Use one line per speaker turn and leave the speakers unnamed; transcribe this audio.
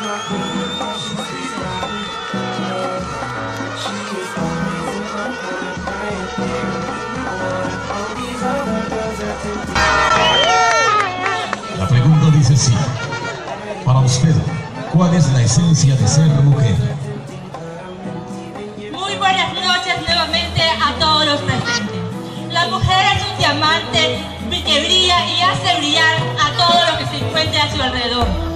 La pregunta dice así: para usted, ¿cuál es la esencia de ser mujer?
Muy buenas noches nuevamente a todos los presentes. La mujer es un diamante que brilla y hace brillar a todo lo que se encuentre a su alrededor.